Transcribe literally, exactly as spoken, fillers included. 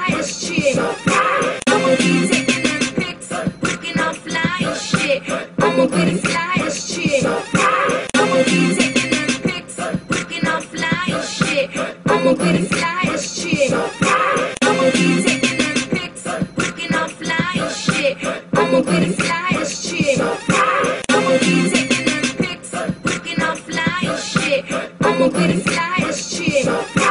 flyest chick. I'ma be taking them pics, looking all fly and shit. I'ma be the flyest chick. I'ma be taking them pics, looking all fly and shit. I'ma be the flyest chick. I'ma be taking them pics, looking all fly and shit. I'ma be the flyest chick. I'ma be taking them pics, looking all fly and shit. I'ma be the flyest chick.